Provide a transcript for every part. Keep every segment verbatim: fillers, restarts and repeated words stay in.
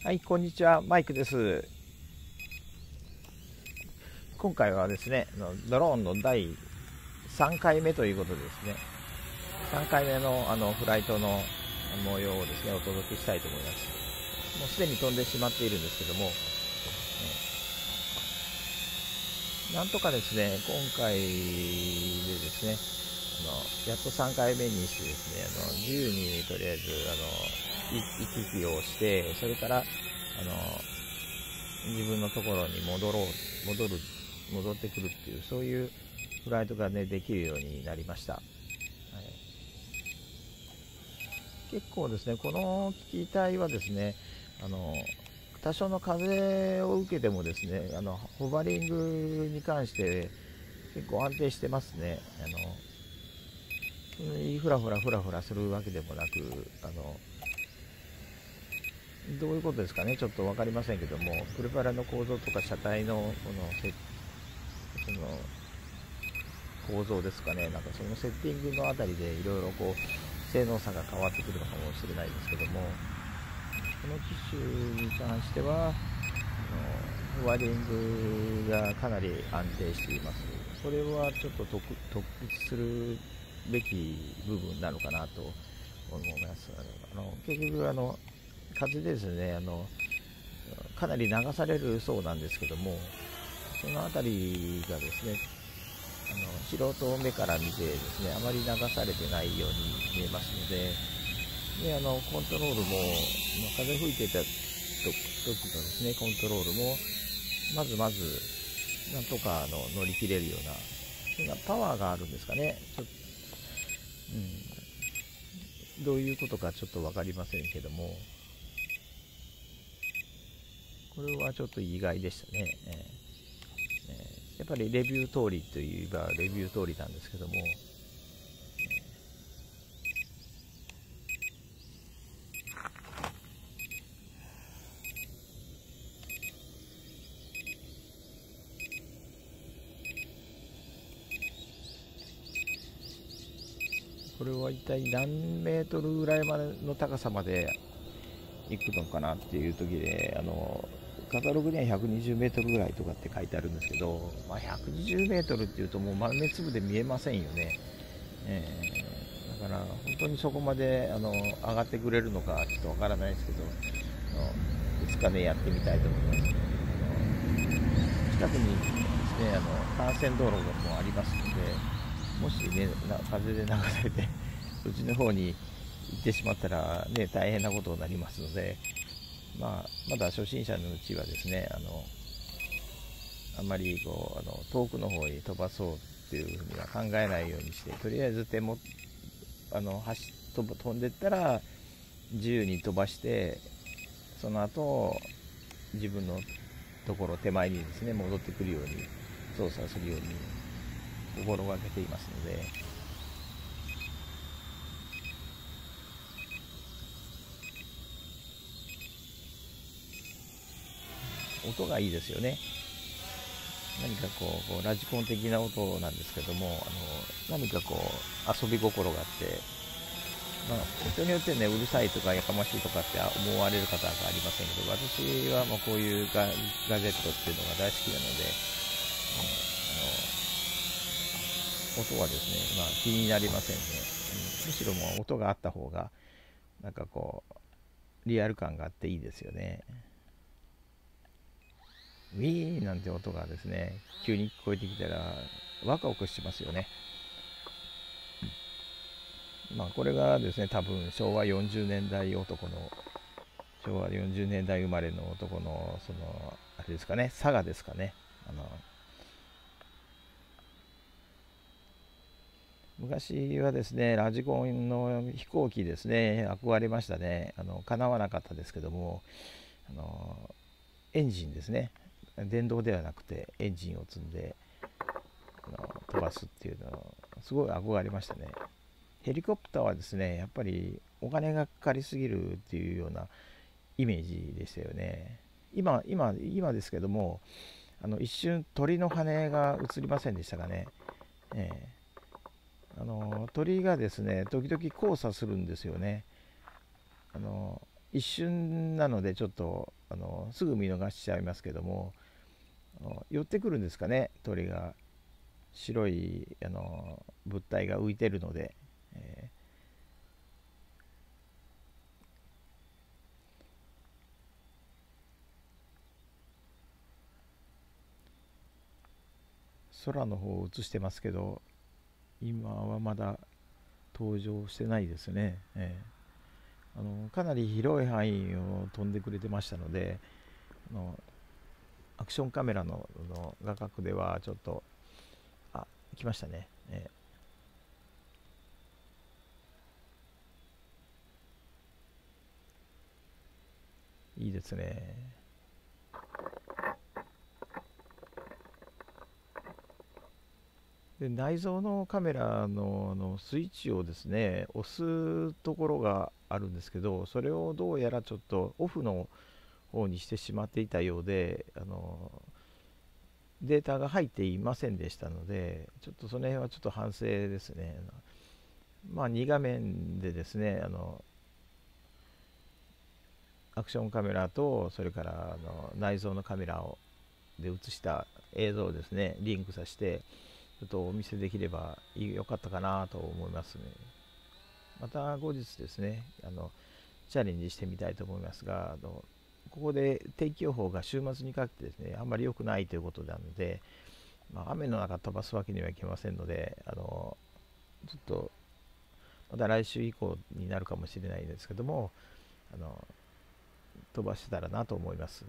はい、こんにちは、マイクです。今回はですね、ドローンのだいさんかいめということでですね、さんかいめのあのフライトの模様をですね、お届けしたいと思います。もうすでに飛んでしまっているんですけども、ね、なんとかですね、今回でですね、あのやっとさんかいめにしてですね、あの自由にとりあえずあの行き来をして、それからあの自分のところに戻ろう戻る戻ってくるっていう、そういうフライトがねできるようになりました。はい、結構ですね、この機体はですね、あの多少の風を受けてもですね、あのホバリングに関して結構安定してますね。あのふらふらふらふらするわけでもなく、あのどういうことですかね、ちょっと分かりませんけども、プロペラの構造とか車体のこのせその構造ですかね、なんかそのセッティングのあたりでいろいろこう性能差が変わってくるのかもしれないですけども、この機種に関してはあのホバリングがかなり安定しています。これはちょっと特筆するべき部分なのかなと思います。あの結局あの風でですね、あのかなり流されるそうなんですけども、その辺りがですね、あの素人目から見てですね、あまり流されてないように見えますので、であのコントロールも、まあ、風吹いていた時のですね、コントロールもまずまずなんとかあの乗り切れるような、そんなパワーがあるんですかね。ちょっと、うん、どういうことかちょっと分かりませんけども、これはちょっと意外でしたね。えーやっぱりレビュー通りといえばレビュー通りなんですけども、これは一体何メートルぐらいまでの高さまで行くのかなっていう時で、あのカタログにはひゃくにじゅうメートルぐらいとかって書いてあるんですけど、まあ、ひゃくにじゅうメートルっていうともう豆粒で見えませんよね。えー、だから本当にそこまであの上がってくれるのかちょっとわからないですけど、あのいつかねやってみたいと思います。あの近くにですね、あの幹線道路もありますので、もしね風で流されてそっちの方に行ってしまったらね大変なことになりますので、まあ、まだ初心者のうちはですね、あのあんまりこうあの遠くの方に飛ばそうっていうふうには考えないようにして、とりあえず手もあの走飛飛んでったら自由に飛ばして、その後自分のところ手前にですね戻ってくるように操作するように心がけていますので、音がいいですよね。何かこう、こうラジコン的な音なんですけども、あの何かこう遊び心があって、まあ、人によってねうるさいとかやかましいとかって思われる方がありませんけど、私はもうこういうガガジェットっていうのが大好きなので、あの音はですね、まあ、気になりませんね。むしろもう音があった方がなんかこうリアル感があっていいですよね。ウィーンなんて音がですね急に聞こえてきたらワクワクしますよね。まあこれがですね多分しょうわよんじゅうねんだい男のしょうわよんじゅうねんだい生まれの男のそのあれですかね、佐賀ですかね。あの昔はですねラジコンの飛行機ですね憧れましたね。あの叶わなかったですけども、あのエンジンですね、電動ではなくてエンジンを積んであの飛ばすっていうのすごい憧れましたね。ヘリコプターはですねやっぱりお金がかかりすぎるっていうようなイメージでしたよね。今今今ですけども、あの一瞬鳥の羽が映りませんでしたかね。えー、あの鳥がですね時々交差するんですよね。あの一瞬なのでちょっとあのすぐ見逃しちゃいますけども、寄ってくるんですかね、鳥が。白いあの物体が浮いてるので、えー空の方を映してますけど、今はまだ登場してないですね。えーあのかなり広い範囲を飛んでくれてましたので、あのアクションカメラ の, の画角ではちょっと、あ、来ましたね。えーいいですね。で、内蔵のカメラ の, のスイッチをですね押すところがあるんですけど、それをどうやらちょっとオフの方にしてしまっていたようで、あのデータが入っていませんでしたので、ちょっとその辺はちょっと反省ですね。まあ、に画面でですね、あのアクションカメラとそれからあの内蔵のカメラをで映した映像をですねリンクさせてちょっとお見せできればよかったかなと思いますね。また後日ですね、あのチャレンジしてみたいと思いますが、あのここで天気予報が週末にかけてですねあんまり良くないということなので、まあ、雨の中飛ばすわけにはいけませんので、あのちょっとまた来週以降になるかもしれないですけども、あの飛ばしてたらなと思います。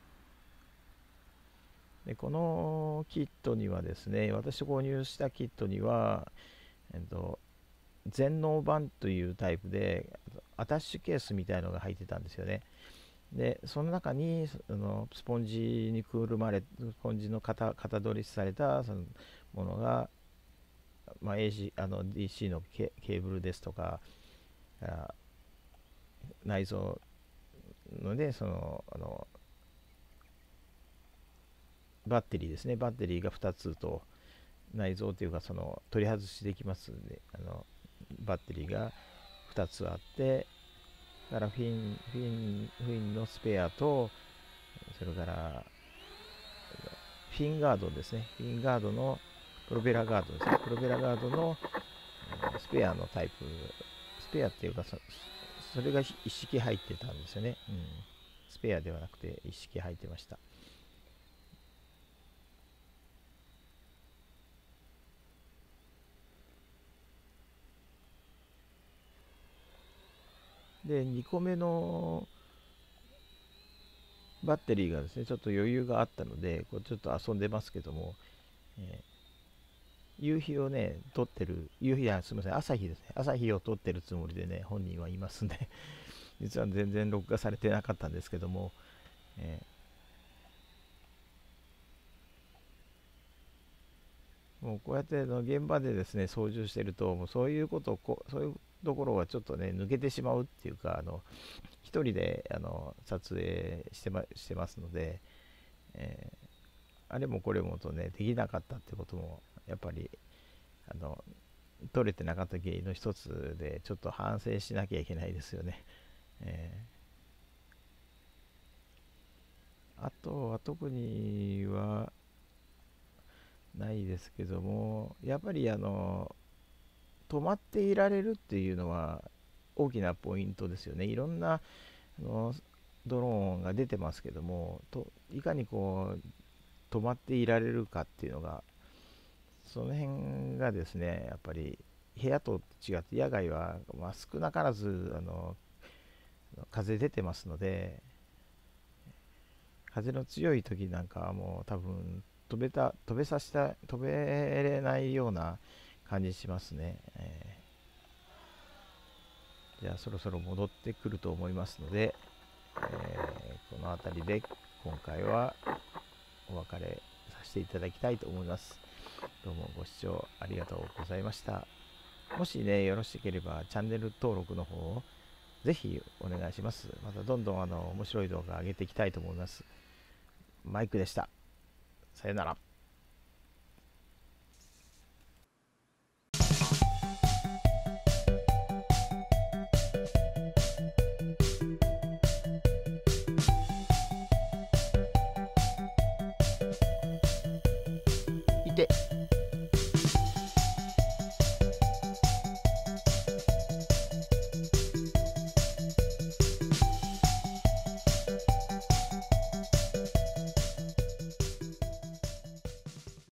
で、このキットにはですね、私購入したキットには、えっと、全能版というタイプでアタッシュケースみたいのが入ってたんですよね。で、その中にあのスポンジにくるまれ、スポンジの型型取りされたそのものが、まあ、エーシー、あの ディーシー のケ、ケーブルですとか、あ内蔵ので、そのあのバッテリーですね、バッテリーがふたつと、内蔵というかその取り外しできますんで、あのバッテリーがふたつあって、からフィンフィンフィンのスペアと、それからフィンガードですね、フィンガードのプロペラガードですね、プロペラガードのスペアのタイプ、スペアっていうか そ, それが一式入ってたんですよね、うん、スペアではなくて一式入ってました。で、にこめのバッテリーがですね、ちょっと余裕があったので、これちょっと遊んでますけども、えー夕日をね、撮ってる、夕日や、すみません、朝日ですね。朝日を撮ってるつもりでね、本人はいますんで、実は全然録画されてなかったんですけども、えーもうこうやっての現場でですね、操縦してると、もうそういうことをこう、そういうところはちょっとね、抜けてしまうっていうか、あの、一人であの撮影してま、してますので、えーあれもこれもとね、できなかったってことも、やっぱり、あの、撮れてなかった原因の一つで、ちょっと反省しなきゃいけないですよね。えーあとは特にはないですけども、やっぱりあの、止まっていられるっていうのは大きなポイントですよね。いろんなあのドローンが出てますけども、といかにこう止まっていられるかっていうのが、その辺がですね、やっぱり部屋と違って野外は、まあ、少なからずあの風出てますので、風の強い時なんかはもう多分飛べた飛べさせた飛べれないような感じしますね。えーじゃあそろそろ戻ってくると思いますので、えーこの辺りで今回はお別れさせていただきたいと思います。どうもご視聴ありがとうございました。もしね、よろしければチャンネル登録の方をぜひお願いします。またどんどんあの面白い動画上げていきたいと思います。マイクでした。さよなら。 で